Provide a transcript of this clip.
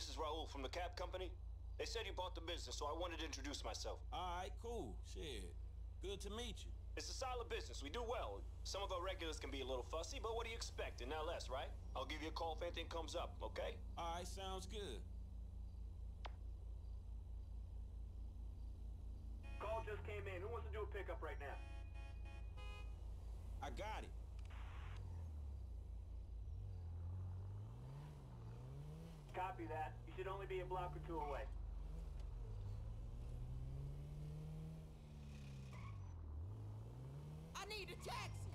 this is Raul from the cab company. They said you bought the business, so I wanted to introduce myself. All right, cool. Shit. Good to meet you. It's a solid business. We do well. Some of our regulars can be a little fussy, but what do you expect in LS, right? I'll give you a call if anything comes up, okay? All right, sounds good. Call just came in. Who wants to do a pickup right now? I got it. Copy that. You should only be a block or two away. I need a taxi.